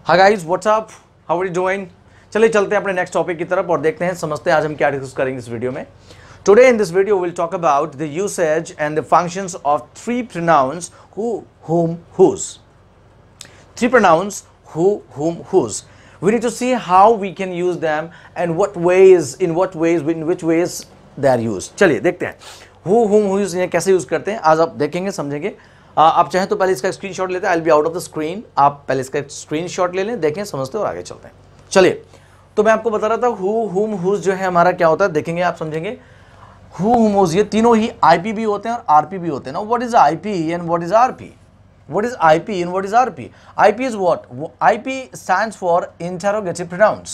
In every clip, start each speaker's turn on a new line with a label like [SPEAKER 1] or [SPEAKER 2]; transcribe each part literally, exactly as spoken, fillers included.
[SPEAKER 1] Hi guys, what's up, how are you doing. चलिए चलते हैं अपने नेक्स्ट टॉपिक की तरफ और देखते हैं, समझते हैं आज हम क्या डिस्कस करेंगे इस वीडियो में। Today in this video will talk about the usage and the functions of three pronouns who, whom, whose. Three pronouns who, whom, whose. We need to see how we can use them and what ways, in what ways, in which ways they are used. चलिए देखते हैं who, whom, whose ये कैसे use करते हैं, आज आप देखेंगे, समझेंगे। आ, आप चाहें तो पहले इसका स्क्रीनशॉट लेते हैं, I will be out of the screen. आप पहले इसका स्क्रीनशॉट ले लें, देखें, समझते और आगे चलते हैं। चलिए, तो मैं आपको बता रहा था who, whom, whose जो है हमारा क्या होता है, देखेंगे, आप समझेंगे। who, whom, whose ये तीनों ही आईपी भी होते हैं और आरपी भी होते हैं ना। What is IP and what is RP? What is I P and what is R P? I P is what? I P stands for interrogative pronouns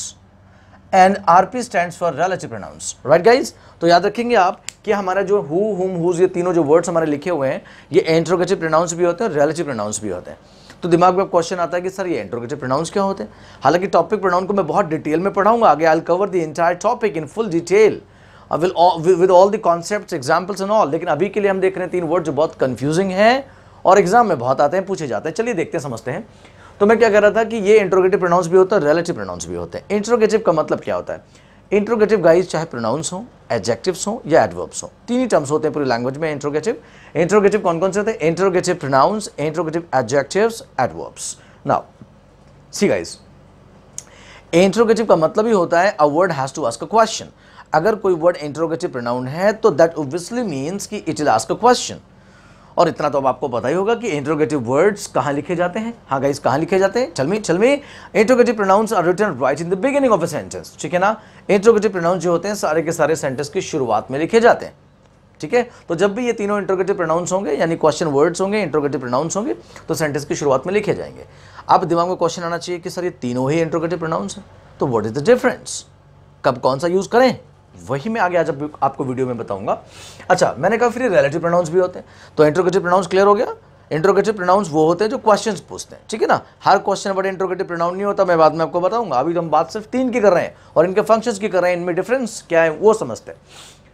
[SPEAKER 1] and R P stands for relative pronouns. Right guys? तो याद रखेंगे आप कि हमारा जो who, whom, whose ये तीनों जो वर्ड्स हमारे लिखे हुए हैं, ये interrogative pronouns भी होते हैं और relative pronouns भी होते हैं। तो दिमाग में क्वेश्चन आता है कि सर ये interrogative pronouns क्या होते हैं? हालांकि टॉपिक प्रोनाउन को मैं बहुत डिटेल में पढ़ाऊंगा आगे। I'll cover the entire topic in full detail with all the concepts, examples and all। लेकिन अभी के लिए हम देख रहे हैं तीन वर्ड जो बहुत कंफ्यूजिंग हैं और एग्जाम में बहुत आते हैं, पूछे जाते हैं। चलिए देखते हैं, समझते हैं। तो मैं क्या कर रहा था कि ये इंट्रोगेटिव प्रोनाउंस भी होता है, रिलेटिव प्रोनाउंस भी होते हैं। इंट्रोगेटिव का मतलब क्या होता है? इंट्रोगेटिव गाइस चाहे प्रोनाउंस हो, एडजेक्टिव्स हो या एडवर्ब्स हो, तीन ही टर्म्स होते हैं पूरी लैंग्वेज में इंट्रोगेटिव। इंट्रोगेटिव कौन कौन से होते हैं? Interrogative pronouns, interrogative adjectives, adverbs. Now see guys, interrogative का मतलब ही होता है a word has to ask a question. अगर कोई वर्ड इंट्रोगेटिव प्रोनाउन है तो दैट ऑब्वियसली मीन्स कि it will ask a question. और इतना तो अब आपको पता ही होगा कि इंट्रोगेटिव वर्ड्स कहाँ लिखे जाते हैं। हाँ गाइस, कहाँ लिखे जाते हैं? चल मी चल मी interrogative pronouns are written right in the beginning of a sentence. ठीक है ना। इंट्रोगेटिव प्रोनाउंस जो होते हैं सारे के सारे सेंटेंस की शुरुआत में लिखे जाते हैं। ठीक है, तो जब भी ये तीनों इंट्रोगेटिव प्रोनाउंस होंगे, यानी क्वेश्चन वर्ड्स होंगे, इंट्रोगेटिव प्रोनाउंस होंगे, तो सेंटेंस की शुरुआत में लिखे जाएंगे। आप दिमाग में क्वेश्चन आना चाहिए कि सर ये तीनों ही इंट्रोगेटिव प्रोनाउंस हैं, तो व्हाट इज द डिफरेंस, कब कौन सा यूज करें, वही मैं आगे आज आपको वीडियो में बताऊंगा। अच्छा, मैंने कहा फिर रिलेटिव प्रोनाउंस भी होते हैं। तो इंट्रोगेटिव प्रोनाउंस क्लियर हो गया। इंट्रोगेटिव प्रोनाउंस वो होते हैं जो क्वेश्चंस पूछते हैं। ठीक है ना। हर क्वेश्चन बट इंट्रोगेटिव प्रोनाउन नहीं होता, मैं बाद में आपको बताऊंगा। अभी तो हम बात सिर्फ तीन की कर रहे हैं और इनके फंक्शंस की कर रहे हैं, इनमें डिफरेंस क्या है वो समझते हैं।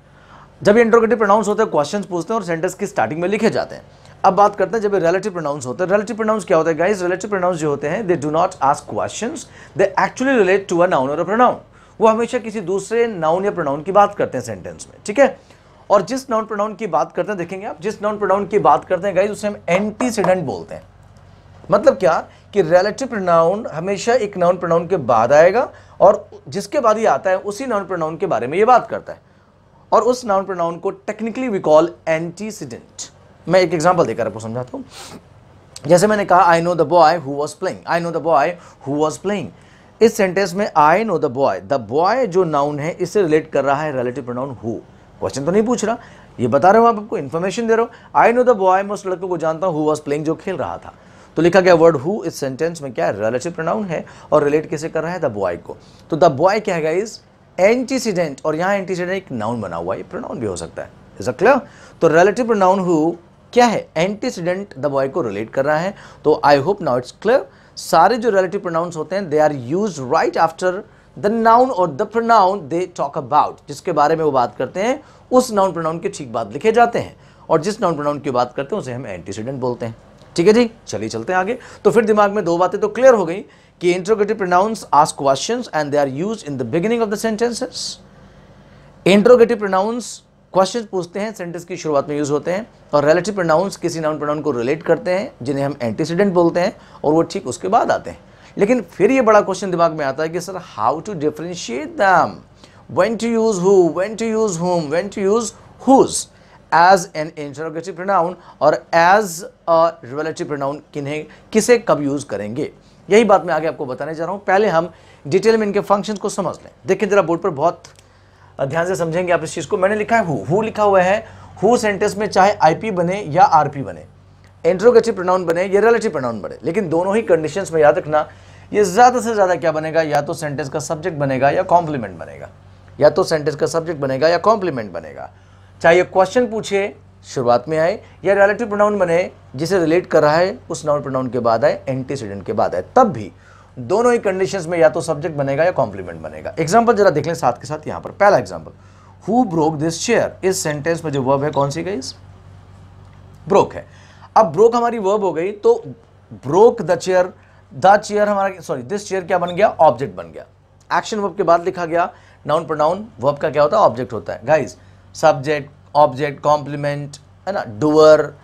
[SPEAKER 1] जब इंट्रोगेटिव प्रोनाउंस होते हैं, क्वेश्चंस पूछते हैं और सेंटेंस की स्टार्टिंग में लिखे जाते हैं। अब बात करते हैं जब रिलेटिव प्रोनाउंस होते हैं। रिलेटिव प्रोनाउंस क्या होता है गाइस? रिलेटिव प्रोनाउंस जो होते हैं, they do not ask questions, they actually relate to a noun और अ प्रोनाउन। वो हमेशा किसी दूसरे नाउन या प्रोनाउन की बात करते हैं सेंटेंस में। ठीक है। और जिस नाउन प्रोनाउन की बात करते हैं, देखेंगे आप, जिस नाउन प्रोनाउन की बात करते हैं गाइस, उसे हम एंटीसीडेंट बोलते हैं। मतलब क्या कि रिलेटिव प्रोनाउन हमेशा एक नाउन प्रोनाउन के बाद आएगा और जिसके बाद ही आता है उसी नाउन प्रोनाउन के बारे में ये बात करता है, और उस नाउन प्रोनाउन को टेक्निकली वी कॉल एंटीसीडेंट। मैं एक एग्जांपल देकर आपको समझाता हूं। जैसे मैंने कहा, I know the boy who was playing. I know the boy who was playing. इस सेंटेंस में I know the boy, the boy जो नाउन है इससे रिलेट कर रहा है रिलेटिव प्रोनाउन हु। क्वेश्चन तो नहीं पूछ रहा, ये बता रहे हो, आप आपको इन्फॉर्मेशन दे रहे हो। आई नो द बॉय, मैं उस लड़के को जानता हूं हु वाज प्लेइंग, जो खेल रहा था। तो लिखा गया वर्ड हु इस सेंटेंस में क्या है? रिलेटिव प्रोनाउन है और रिलेट किसे कर रहा है? द बॉय को। तो द बॉय क्या है गाइस? एंटीसीडेंट। और यहाँ एंटीसीडेंट एक नाउन बना हुआ है, ये प्रोनाउन भी हो सकता है। Is it clear? तो रिलेटिव प्रोनाउन हु क्या है? एंटीसीडेंट द बॉय को रिलेट कर रहा है। तो I hope now it's clear. सारे जो रिलेटिव प्रोनाउंस होते हैं, they are used right after the noun और the pronoun they talk about. जिसके बारे में वो बात करते हैं उस नाउन प्रोनाउन के ठीक बाद लिखे जाते हैं, और जिस नाउन प्रोनाउन की बात करते हैं उसे हम एंटीसीडेंट बोलते हैं। ठीक है जी, चलिए चलते हैं आगे। तो फिर दिमाग में दो बातें तो क्लियर हो गई कि interrogative pronouns ask questions and they are used in the beginning of the sentences. Interrogative pronouns question पूछते हैं, सेंटेंस की शुरुआत में यूज होते हैं, और रिलेटिव प्रोनाउंस किसी नाउन प्रोनाउन को रिलेट करते हैं जिन्हें हम एंटीसीडेंट बोलते हैं, और वो ठीक उसके बाद आते हैं। लेकिन फिर ये बड़ा क्वेश्चन दिमाग में आता है कि sir how to differentiate them, when to use who, when to use whom, when to use whose as an interrogative pronoun और एज अ रिलेटिव प्रोनाउन, किन्हें किसे कब यूज करेंगे, यही बात मैं आगे आपको बताने जा रहा हूं। पहले हम डिटेल में इनके फंक्शंस को समझ लें। देखिए जरा बोर्ड पर, बहुत ध्यान से समझेंगे आप इस चीज को। मैंने लिखा है हु। हु लिखा हुआ है। हु सेंटेंस में चाहे आईपी बने या आरपी बने, इंट्रोगेटिव प्रोनाउन बने या रिलेटिव प्रोनाउन बने, लेकिन दोनों ही कंडीशंस में याद रखना, ये ज्यादा से ज्यादा क्या बनेगा? या तो सेंटेंस का सब्जेक्ट बनेगा या कॉम्प्लीमेंट बनेगा। या तो सेंटेंस का सब्जेक्ट बनेगा या कॉम्प्लीमेंट बनेगा। चाहे क्वेश्चन पूछे शुरुआत में आए, या रिलेटिव प्रोनाउन बने जिसे रिलेट कर रहा है उस नाउन प्रोनाउन के बाद आए, एंटीसीडेंट के बाद आए, तब भी दोनों ही कंडीशंस में या तो सब्जेक्ट बनेगा या कॉम्प्लीमेंट बनेगा। एग्जांपल जरा देख लें साथ के साथ। यहां पर पहला example, who broke this chair. इस सेंटेंस में जो वर्ब है कौन सी गाइस? ब्रोक है। अब ब्रोक हमारी वर्ब हो गई, तो broke the chair the chair हमारा, सॉरी दिस चेयर क्या बन गया, ऑब्जेक्ट बन गया। एक्शन वर्ब के बाद लिखा गया नाउन प्रोनाउन, वर्ब का क्या होता है, ऑब्जेक्ट होता है। गाइस सब्जेक्ट, ऑब्जेक्ट, कॉम्प्लीमेंट है ना, डूअर,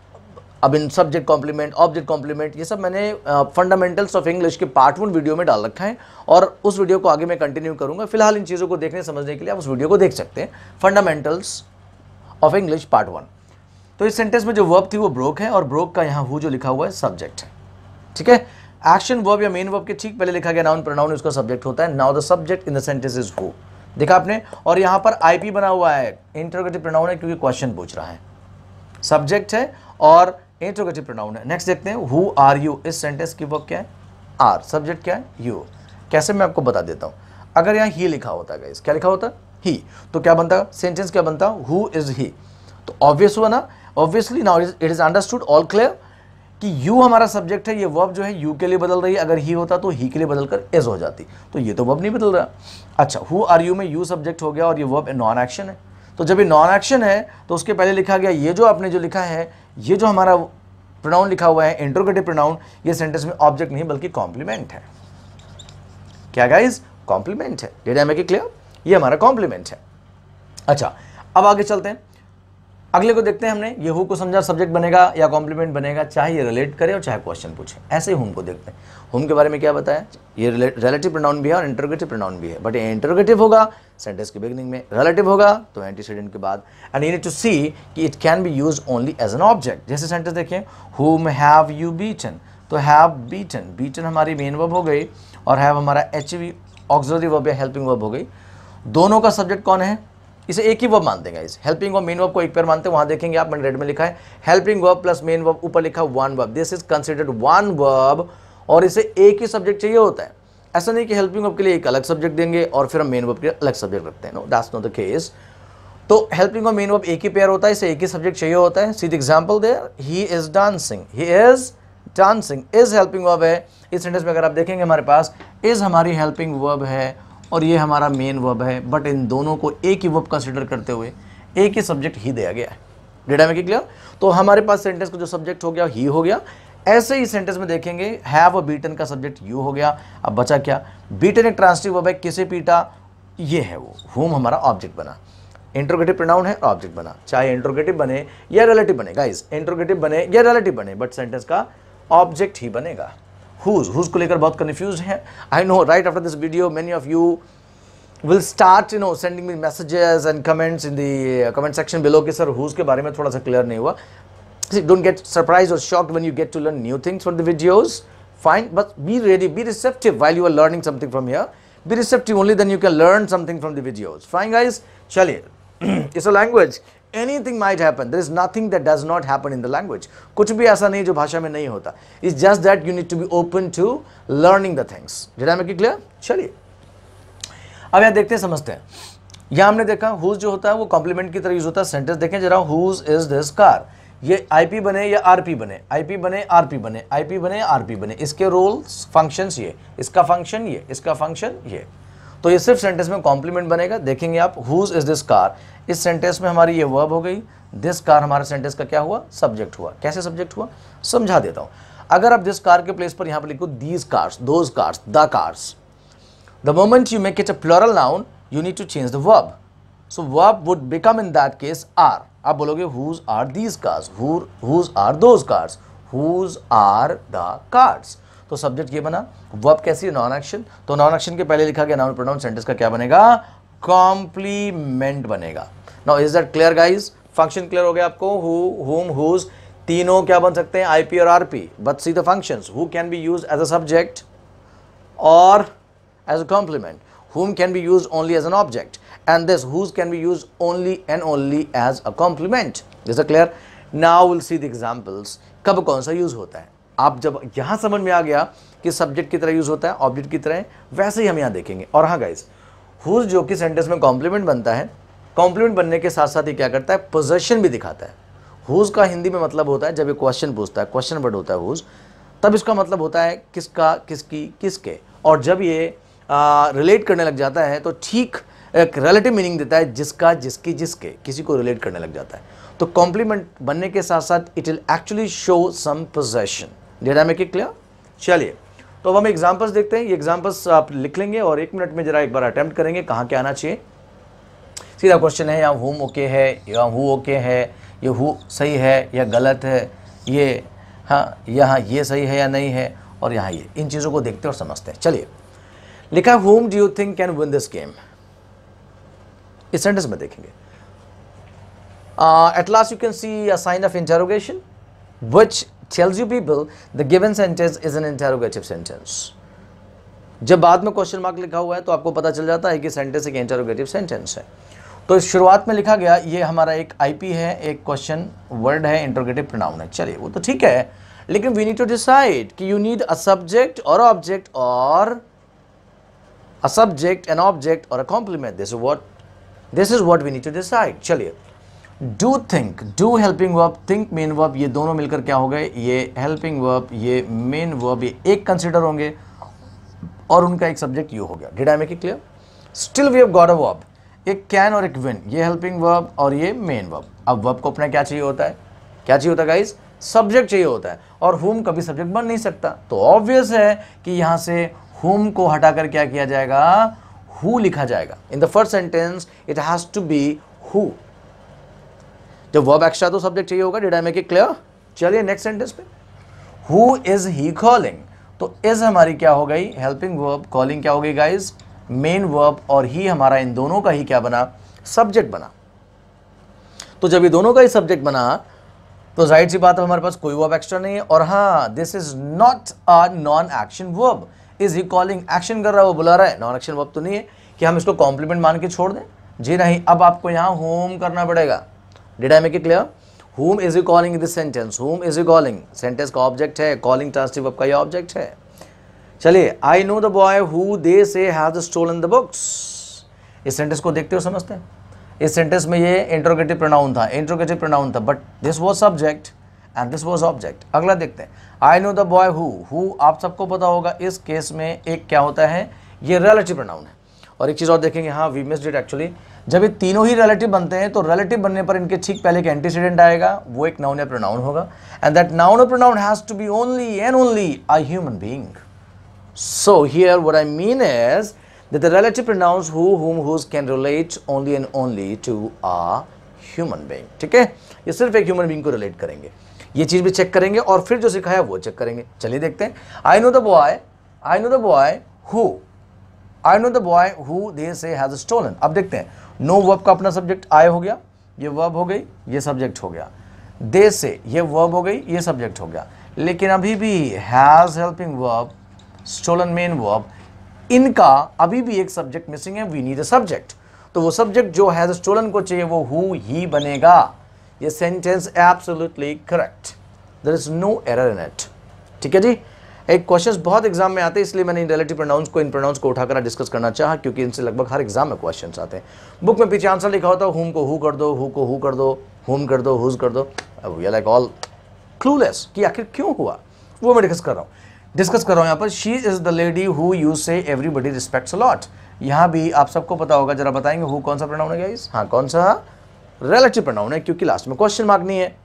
[SPEAKER 1] अब इन सब्जेक्ट कॉम्प्लीमेंट, ऑब्जेक्ट कॉम्प्लीमेंट, ये सब मैंने फंडामेंटल्स ऑफ इंग्लिश के पार्ट वन वीडियो में डाल रखा है और उस वीडियो को आगे मैं कंटिन्यू करूंगा। फिलहाल इन चीज़ों को देखने समझने के लिए आप उस वीडियो को देख सकते हैं, fundamentals of English part one. तो इस सेंटेंस में जो वर्ब थी वो ब्रोक है और ब्रोक का यहाँ हु जो लिखा हुआ है सब्जेक्ट है, ठीक है। एक्शन वर्ब या मेन वर्ब के ठीक पहले लिखा गया नाउन प्रोनाउन, उसका सब्जेक्ट होता है। Now the subject in the sentence is who, देखा आपने, और यहाँ पर आईपी बना हुआ है, इंटरोगेटिव प्रोनाउन है क्योंकि क्वेश्चन पूछ रहा है, सब्जेक्ट है और इंटरोगेटिव प्रोनाउन है। नेक्स्ट देखते हैं, हु आर यू, इस सेंटेंस की वर्ब क्या है, आर, सब्जेक्ट क्या है, यू। कैसे मैं आपको बता देता हूँ, अगर यहाँ ही लिखा होता है गाइस, क्या लिखा होता ही, तो क्या बनता, सेंटेंस क्या बनता, हु इज ही, तो ऑब्वियस हुआ ना, obviously now it is understood, all clear कि यू हमारा सब्जेक्ट है, ये वर्ब जो है यू के लिए बदल रही है, अगर ही होता तो ही के लिए बदलकर इज हो जाती, तो ये तो वर्ब नहीं बदल रहा। अच्छा, हु आर यू में यू सब्जेक्ट हो गया और ये वर्ब नॉन एक्शन है, तो जब ये नॉन एक्शन है तो उसके पहले लिखा गया ये जो आपने जो लिखा है, ये जो हमारा प्रोनाउन लिखा हुआ है इंटरोगेटिव प्रोनाउन, ये सेंटेंस में ऑब्जेक्ट नहीं बल्कि कॉम्प्लीमेंट है। क्या गाइस, कॉम्प्लीमेंट है। Did I make it clear, ये हमारा कॉम्प्लीमेंट है। अच्छा, अब आगे चलते हैं, अगले को देखते हैं। हमने ये हु को समझा, सब्जेक्ट बनेगा या कॉम्प्लीमेंट बनेगा, चाहे ये रिलेट करे और चाहे क्वेश्चन पूछे। ऐसे ही हुम को देखते हैं। हुम के बारे में क्या बताया, ये रिलेटिव प्रोनाउन भी है और इंटरोगेटिव प्रोनाउन भी है, बट ये इंटरोगेटिव होगा सेंटेंस के बिगिनिंग में, रिलेटिव होगा तो एंटीसीडेंट के बाद। And you need to see कि it can be use only as an object. जैसे सेंटेंस देखिए, हुम हैव यू बीटन, तो हैव बीटन, बीटन हमारी मेन वर्ब हो गई और हैव हमारा एच वी ऑक्सिलरी वर्ब या हेल्पिंग वर्ब हो गई। दोनों का सब्जेक्ट कौन है, इसे एक ही वर्ब मानते हैं guys, helping verb main verb को एक पेयर मानते हैं। वहां देखेंगे आप, मैंने रेड में लिखा है helping verb plus main verb, ऊपर लिखा one verb, this is considered one verb और इसे एक ही सब्जेक्ट चाहिए होता है। ऐसा नहीं कि हेल्पिंग वर्ब के लिए एक अलग सब्जेक्ट देंगे और फिर हम मेन वर्ब के लिए अलग सब्जेक्ट रखते हैं, no that's not the case. तो हेल्पिंग और मेन वर्ब एक ही पेयर होता है, इसे एक ही सब्जेक्ट चाहिए होता है। See the example there, he is dancing, he is dancing, is helping verb है। इस सेंटेंस में अगर आप देखेंगे हमारे पास इज हमारी हेल्पिंग वर्ब है और ये हमारा मेन वर्ब है, बट इन दोनों को एक ही वर्ब कंसीडर करते हुए एक ही सब्जेक्ट ही दिया गया है। Did I make it clear? तो हमारे पास सेंटेंस का जो सब्जेक्ट हो गया ही हो गया। ऐसे ही सेंटेंस में देखेंगे हैव और बीटन का सब्जेक्ट यू हो गया। अब बचा क्या, बीटन एक ट्रांसिटिव वर्ब है, किसे पीटा, ये है वो, हुम हमारा ऑब्जेक्ट बना, इंट्रोगेटिव प्रोनाउन है ऑब्जेक्ट बना, चाहे इंट्रोगेटिव बने या रिलेटिव बने गाइस, इंट्रोगेटिव बने या रिलेटिव बने, बट सेंटेंस का ऑब्जेक्ट ही बनेगा। हुज, हुज को लेकर बहुत कंफ्यूज है, I know. Right after this video many of you will start you know sending me messages and comments in the uh, comment section below कि sir whose के बारे में थोड़ा सा क्लियर नहीं हुआ। See, don't get surprised or shocked when you get to learn new things from the videos. Fine, but be ready, be receptive while you are learning something from here. Be receptive, only then you can learn something from the videos. Fine guys, चलिए it's a language, anything might happen, there is nothing that does not happen in the language. कुछ भी ऐसा नहीं जो भाषा में नहीं होता, it's just that you need to be open to learning the things. Did I make it clear? चलिए अब यहाँ देखते हैं, समझते हैं। यहाँ हमने देखा हुज जो होता है वो कॉम्प्लीमेंट की तरह यूज होता है। सेंटेंस देखें जरा, हुज इज दिस कार, ये आईपी बने या आरपी बने, आईपी बने आरपी बने, आईपी बने आरपी बने, इसके रोल्स फंक्शंस ये, इसका फंक्शन ये, इसका फंक्शन ये, तो ये सिर्फ सेंटेंस में कॉम्प्लीमेंट बनेगा। देखेंगे आप, हुज इज दिस कार, इस सेंटेंस में हमारी ये वर्ब हो गई, दिस कार हमारा सेंटेंस का क्या हुआ, सब्जेक्ट हुआ। कैसे सब्जेक्ट हुआ समझा देता हूँ। अगर आप दिस कार के प्लेस पर यहाँ पर लिखो these cars, those cars, the cars, the moment you make it a plural noun, you need to change the verb. So verb would become in that case are. आप बोलोगे whose are these cars, who whose are those cars, whose are the cars. तो subject ये बना, verb कैसी है, non action, तो non action के पहले लिखा गया नाउन प्रोनाउन, सेंटेंस का क्या बनेगा, कॉम्प्लीमेंट बनेगा। Now is that clear guys? Function clear हो गया आपको, who, whom, whose, तीनों क्या बन सकते हैं, आईपी और RP, but see the functions, who can be used as a subject or as a complement, whom can be used only as an object, and this whose can be used only and only as a complement. Is it clear? Now we'll see the examples, कब कौन सा use होता है। आप जब यहाँ समझ में आ गया कि सब्जेक्ट की तरह यूज होता है, ऑब्जेक्ट की तरह, वैसे ही हम यहाँ देखेंगे। और हाँ गाइस, whose जो कि सेंटेंस में कॉम्प्लीमेंट बनता है, कॉम्प्लीमेंट बनने के साथ साथ ही क्या करता है, पोजेशन भी दिखाता है। whose का हिंदी में मतलब होता है, जब ये क्वेश्चन पूछता है, क्वेश्चन वर्ड होता है whose, तब इसका मतलब होता है किसका, किसकी, किसके। और जब ये रिलेट uh, करने लग जाता है तो ठीक एक रिलेटिव मीनिंग देता है, जिसका, जिसकी, जिसके, किसी को रिलेट करने लग जाता है। तो कॉम्प्लीमेंट बनने के साथ साथ it will actually show some possession. Did I make it clear? चलिए तो अब हम एग्जांपल्स देखते हैं। ये एग्जांपल्स आप लिख लेंगे और एक मिनट में जरा एक बार अटेम्प्ट करेंगे कहाँ क्या आना चाहिए। सीधा क्वेश्चन है, यहाँ हुम ओके है या हु ओके है, ये हु सही है या गलत है, ये हाँ यहाँ ये सही है या नहीं है, और यहाँ ये, इन चीज़ों को देखते और समझते हैं। चलिए, लिखा whom do you think can win this game, इस सेंटेंस में देखेंगे। At last you can see a sign of interrogation which tells you people the given sentence is an interrogative sentence। जब बाद में क्वेश्चन मार्क लिखा हुआ है तो आपको पता चल जाता है कि सेंटेंस एक इंटरोगेटिव सेंटेंस है। तो शुरुआत में लिखा गया ये हमारा एक आईपी है, एक क्वेश्चन वर्ड है, इंटरोगेटिव प्रोनाउन है। चलिए वो तो ठीक है, लेकिन वी नीड टू डिसाइड कि यू नीड अ सब्जेक्ट और ऑब्जेक्ट और अ सब्जेक्ट एन ऑब्जेक्ट और a complement. This is what this is what we need to decide. चलिए, do think, do helping verb, think main verb, ये दोनों मिलकर क्या हो गए, ये हेल्पिंग वर्ब, ये मेन वर्ब, ये एक कंसिडर होंगे और उनका एक सब्जेक्ट यू हो गया। Did I make it clear? Still we have got a verb, एक कैन और एक विन, ये हेल्पिंग वर्ब और ये मेन वर्ब। अब वर्ब को अपना क्या चाहिए होता है, क्या चाहिए होता है गाइज, सब्जेक्ट चाहिए होता है, और हुम कभी सब्जेक्ट बन नहीं सकता। तो ऑब्वियस है कि यहाँ से हुम को हटाकर क्या किया जाएगा, हु लिखा जाएगा। In the first sentence it has to be who. जब वर्ब एक्स्ट्रा तो सब्जेक्ट चाहिए होगा। Did I make it clear? चलिए नेक्स्ट सेंटेंस पे, हु इज ही कॉलिंग, तो इज हमारी क्या हो गई, हेल्पिंग वर्ब, कॉलिंग क्या हो गई गाइज, मेन वर्ब, और ही हमारा इन दोनों का ही क्या बना, सब्जेक्ट बना। तो जब ये दोनों का ही सब्जेक्ट बना तो जाहिर सी बात है हमारे पास कोई वर्ब एक्स्ट्रा नहीं है। और हाँ, this is not a non action verb. Is he calling action कर रहा है, वो बुला रहा है, नॉन एक्शन वर्ब तो नहीं है कि हम इसको कॉम्प्लीमेंट मान के छोड़ दें। जी नहीं, अब आपको यहाँ होम करना पड़ेगा। Did I make it clear? Whom is he calling in this sentence? Whom is he calling? Sentence का ऑब्जेक्ट है, calling ट्रांसिटिव वर्ब का ये ऑब्जेक्ट है। चलिए, I know the boy who they say has stolen the books। इस sentence को देखते हो, समझते हैं। इस सेंटेंस में ये इंट्रोगेटिव प्रोनाउन था, इंट्रोगेटिव प्रोनाउन था, but this was subject and this was object. अगला देखते हैं, I know the boy who, who आप सबको पता होगा इस केस में एक क्या होता है, ये रिलेटिव प्रोनाउन है। और एक चीज़ और देखेंगे, हाँ वी मिस्ड इट एक्चुअली, जब ये तीनों ही रिलेटिव बनते हैं तो रिलेटिव बनने पर इनके ठीक पहले एक एंटीसीडेंट आएगा, वो एक नाउन या प्रोनाउन होगा, एंड दैट नाउन और pronoun has to be only and only a human being. So here what I mean is that the relative pronouns who, whom, whose can relate only and only to a human being. ठीक है, ये सिर्फ एक human being को relate करेंगे। ये चीज भी चेक करेंगे और फिर जो सिखाया वो चेक करेंगे। चलिए देखते हैं, I know the boy, I know the boy who, I know the boy who they say has stolen. अब देखते हैं, नो वर्ब का अपना सब्जेक्ट आय हो गया, ये वर्ब हो गई, ये सब्जेक्ट हो गया, दे से ये वर्ब हो गई, ये सब्जेक्ट हो गया, लेकिन अभी भी has helping verb, stolen main verb, इनका अभी भी एक सब्जेक्ट मिसिंग है, वी नीड अ सब्जेक्ट। तो वो सब्जेक्ट जो हैज स्टोलन को चाहिए वो हु ही बनेगा। ये sentence absolutely correct, there is no error in it. ठीक है जी, एक क्वेश्चंस बहुत एग्जाम में आते हैं, इसलिए मैंने इन रिलेटिव प्रोनाउंस को इन प्रोनाउंस को उठाकर डिस्कस करना चाहा, क्योंकि इनसे लगभग हर एग्जाम में क्वेश्चंस आते हैं। बुक में पीछे आंसर लिखा होता है, हुम को हु कर दो, हु को हु कर दो, हुम कर दो, हुज कर दो। We are like all clueless कि आखिर क्यों हुआ, वो मैं डिस्कस कर रहा हूँ डिस्कस कर रहा हूँ यहाँ पर। She is the lady who you say everybody respects a lot. यहाँ भी आप सबको पता होगा, जरा बताएंगे हु कौन सा प्रोनाउन है गाइस? हाँ, कौन सा? रिलेटिव प्रोनाउन है, क्योंकि लास्ट में क्वेश्चन मार्क नहीं है।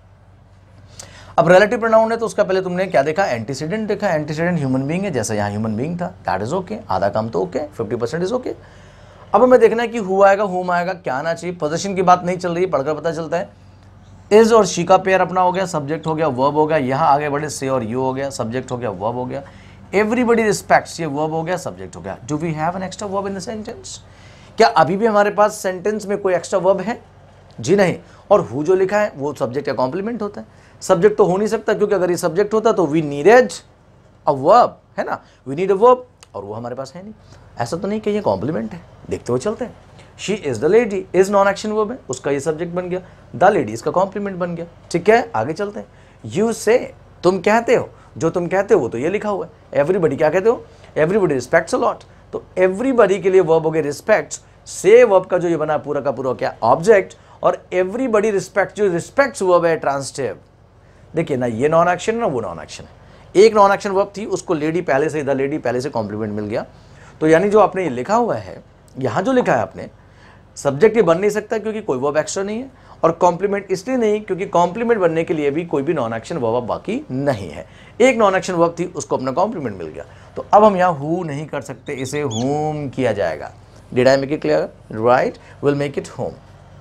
[SPEAKER 1] अब रिलेटिव प्रोनाउन है तो उसका पहले तुमने क्या देखा, एंटीसीडेंट देखा। एंटीसीडेंट ह्यूमन बीइंग है, जैसे यहाँ ह्यूमन बीइंग था, दैट इज ओके, आधा काम तो okay, fifty percent is okay. अब हमें देखना है कि हु आएगा, हुम आएगा, क्या आना चाहिए। पोजीशन की बात नहीं चल रही है, पढ़कर पता चलता है। इज और शी का पेयर अपना हो गया, सब्जेक्ट हो गया, वर्ब हो गया। यहाँ आगे बढ़े, से और यू हो गया, सब्जेक्ट हो गया, वर्ब हो गया। एवरीबडी रिस्पेक्ट्स, ये वर्ब हो गया, सब्जेक्ट हो गया। Do we have an extra verb in the sentence? क्या अभी भी हमारे पास सेंटेंस में कोई एक्स्ट्रा वर्ब है? जी नहीं। और हु जो लिखा है वो सब्जेक्ट का कॉम्प्लीमेंट होता है, सब्जेक्ट तो हो नहीं सकता, क्योंकि अगर ये सब्जेक्ट होता तो वी नीडेड अ वर्ब, है ना, वी नीड अ वर्ब, और वो हमारे पास है नहीं। ऐसा तो नहीं कि ये कॉम्प्लीमेंट है, देखते हुए चलते हैं। She is the lady, is non action verb है, उसका ये सब्जेक्ट बन गया, द लेडी इसका कॉम्प्लीमेंट बन गया। ठीक है, आगे चलते हैं। यू से, तुम कहते हो, जो तुम कहते हो वो तो ये लिखा हुआ है। एवरीबडी क्या कहते हो, एवरीबडी रिस्पेक्ट्स अ लॉट, तो एवरीबडी के लिए वर्ब हो गया रिस्पेक्ट्स। से वर्ब का जो ये बना पूरा का पूरा क्या, ऑब्जेक्ट, और एवरीबडी रिस्पेक्ट जो रिस्पेक्ट्स वर्ब है ट्रांसिटिव। देखिए ना, ये नॉन एक्शन ना वो नॉन एक्शन है। एक नॉन एक्शन वर्ब थी, उसको लेडी पहले से, द लेडी पहले से कॉम्प्लीमेंट मिल गया। तो यानी जो आपने ये लिखा हुआ है, यहाँ जो लिखा है आपने, सब्जेक्ट ये बन नहीं सकता क्योंकि कोई वर्ब एक्स्ट्रा नहीं है, और कॉम्प्लीमेंट इसलिए नहीं क्योंकि कॉम्प्लीमेंट बनने के लिए भी कोई भी नॉन एक्शन वर्ब बाकी नहीं है। एक नॉन एक्शन वर्ब थी, उसको अपना कॉम्प्लीमेंट मिल गया, तो अब हम यहाँ हु नहीं कर सकते, इसे होम किया जाएगा। Did I make it clear? Right, will make it whom.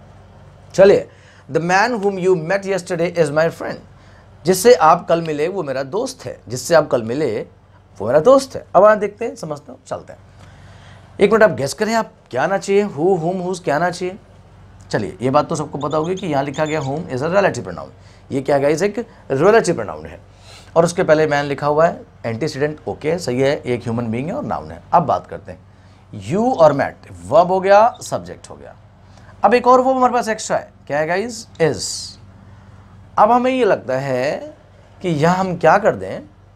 [SPEAKER 1] चलिए, the man whom you met yesterday is my friend. जिससे आप कल मिले वो मेरा दोस्त है, जिससे आप कल मिले वो मेरा दोस्त है। अब आप देखते हैं, समझते हो, चलते हैं। एक मिनट आप गेस करें, आप क्या आना चाहिए, हु, हुम, हुज क्या आना चाहिए। चलिए, ये बात तो सबको पता होगी कि यहाँ लिखा गया whom is a relative pronoun. ये क्या गाइस, एक रिलेटिव प्रोनाउन है और उसके पहले मैन लिखा हुआ है, एंटीसीडेंट ओके सही है, एक ह्यूमन बीइंग है और नाउन है। अब बात करते हैं, यू और मैट वर्ब हो गया, सब्जेक्ट हो गया। अब एक और वर्ब हमारे पास एक्स्ट्रा है, क्या है गाइस, इज। अब हमें ये लगता है कि यहाँ हम क्या कर दें,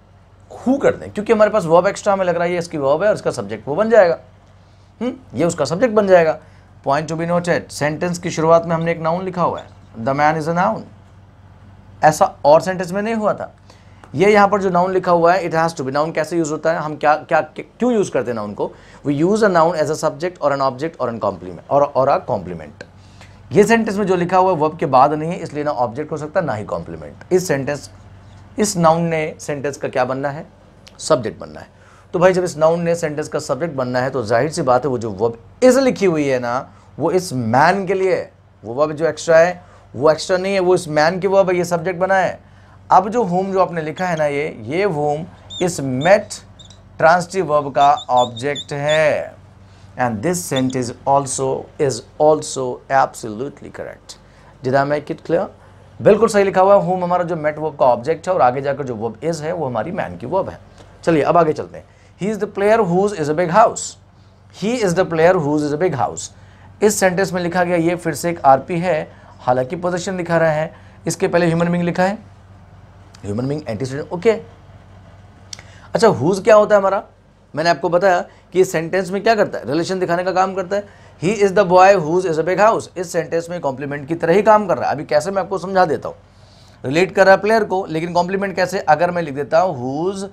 [SPEAKER 1] हु कर दें, क्योंकि हमारे पास वर्ब एक्स्ट्रा हमें लग रहा है ये इसकी वर्ब है और इसका सब्जेक्ट वो बन जाएगा। हम्म, ये उसका सब्जेक्ट बन जाएगा। Point to be noted, sentence की शुरुआत में हमने एक नाउन लिखा हुआ है, the man is a noun. ऐसा और सेंटेंस में नहीं हुआ था। ये यहाँ पर जो नाउन लिखा हुआ है, it has to be. Noun कैसे यूज होता है, हम क्या क्या क्यों यूज करते हैं नाउन को? We use a noun as a subject और एन ऑब्जेक्ट और एन कॉम्प्लीमेंट और और अ कॉम्प्लीमेंट। ये सेंटेंस में जो लिखा हुआ है वर्ब के बाद नहीं है, इसलिए ना ऑब्जेक्ट हो सकता ना ही कॉम्प्लीमेंट। इस सेंटेंस इस नाउन ने सेंटेंस का क्या बनना है, सब्जेक्ट बनना है। तो भाई जब इस नाउन ने सेंटेंस का सब्जेक्ट बनना है तो जाहिर सी बात है वो जो वर्ब इज लिखी हुई है ना, वो इस मैन के लिए है। वो वर्ब जो एक्स्ट्रा है वो एक्स्ट्रा नहीं है, वो इस मैन की वर्ब है, ये सब्जेक्ट बना है। अब जो होम जो आपने लिखा है ना, ये ये होम इस मेट ट्रांसिटिव वर्ब का ऑब्जेक्ट है। And this sentence also is also absolutely correct. Did I make it clear? बिल्कुल सही लिखा हुआ है। होम हमारा जो मेट वर्ब का ऑब्जेक्ट है और आगे जाकर जो वर्ब इज है वो हमारी मैन की वर्ब है। चलिए अब आगे चलते हैं। He is the player whose is a big house. He is the player whose is a big house. इस सेंटेंस में लिखा गया, ये फिर से एक आरपी है, हालांकि पोजीशन दिखा रहा है, इसके पहले ह्यूमन बीइंग लिखा है, ह्यूमन बीइंग एंटीसीडेंट ओके। अच्छा, हुज क्या होता है हमारा? मैंने आपको बताया कि इस सेंटेंस में क्या करता है, रिलेशन दिखाने का काम करता है। He is the boy whose is a big house, इस सेंटेंस में कॉम्प्लीमेंट की तरह ही काम कर रहा है। अभी कैसे मैं आपको समझा देता हूँ। रिलेट कर रहा है प्लेयर को, लेकिन कॉम्प्लीमेंट कैसे? अगर मैं लिख देता हूँ हुज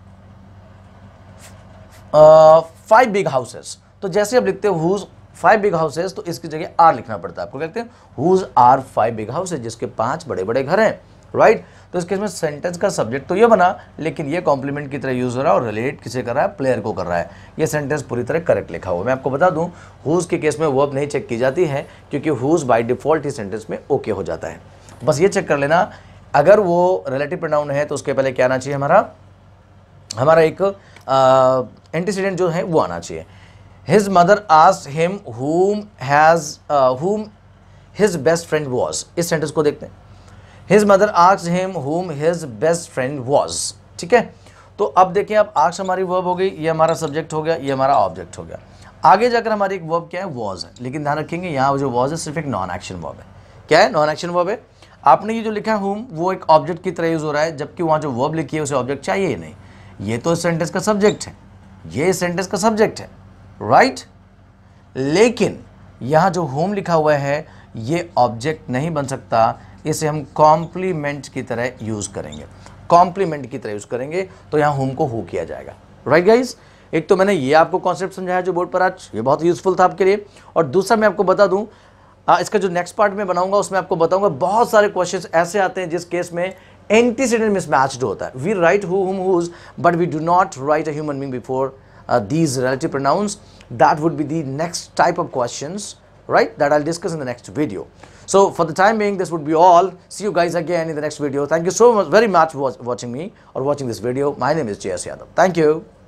[SPEAKER 1] फाइव बिग हाउसेस, तो जैसे आप लिखते हो हुज फाइव बिग हाउसेस तो इसकी जगह आर लिखना पड़ता है आपको। कहते हैं whose are five big houses, जिसके पांच बड़े बड़े घर हैं, राइट। तो इस केस में सेंटेंस का सब्जेक्ट तो ये बना, लेकिन ये कॉम्प्लीमेंट की तरह यूज हो रहा है और रिलेट किसे कर रहा है, प्लेयर को कर रहा है। ये सेंटेंस पूरी तरह करेक्ट लिखा हुआ। मैं आपको बता दूं, हुज के केस में वर्ब नहीं चेक की जाती है, क्योंकि हुज बाय डिफॉल्ट ही सेंटेंस में ओके हो जाता है। बस ये चेक कर लेना, अगर वो रिलेटिव प्रोनाउन है तो उसके पहले क्या आना चाहिए, हमारा हमारा एक एंटीसीडेंट जो है वो आना चाहिए। His mother asked him whom has uh, whom his best friend was। इस सेंटेंस को देखते हैं। His mother asked him whom his best friend was। ठीक है, तो अब देखिए, अब ask हमारी वर्ब हो गई, ये हमारा सब्जेक्ट हो गया, ये हमारा ऑब्जेक्ट हो गया। आगे जाकर हमारी एक वर्ब क्या है, was है, लेकिन ध्यान रखेंगे यहाँ जो was है सिर्फ एक नॉन एक्शन वर्ब है। क्या है, नॉन एक्शन वर्ब है। आपने ये जो लिखा है whom, वो एक ऑब्जेक्ट की तरह यूज हो रहा है, जबकि वहाँ जो वर्ब लिखी है उसे ऑब्जेक्ट चाहिए ही नहीं। ये तो इस सेंटेंस का सब्जेक्ट है, ये इस सेंटेंस का सब्जेक्ट है, राइट right? लेकिन यहाँ जो होम लिखा हुआ है ये ऑब्जेक्ट नहीं बन सकता, इसे हम कॉम्प्लीमेंट की तरह यूज करेंगे, कॉम्प्लीमेंट की तरह यूज करेंगे, तो यहाँ होम को हु किया जाएगा, राइट गाइस। एक तो मैंने ये आपको कॉन्सेप्ट समझाया जो बोर्ड पर आज, ये बहुत यूजफुल था आपके लिए। और दूसरा मैं आपको बता दूं, आ, इसका जो नेक्स्ट पार्ट में बनाऊंगा उसमें आपको बताऊंगा बहुत सारे क्वेश्चंस ऐसे आते हैं जिस केस में एंटीसीडेंट मिसमैच्ड होता है। We write who, whom, whose, but we do not write a human being before Uh, these relative pronouns. That would be the next type of questions, right, that I'll discuss in the next video. So for the time being, this would be all. See you guys again in the next video. Thank you so much, very much for watching me or watching this video. My name is J S Yadav. Thank you.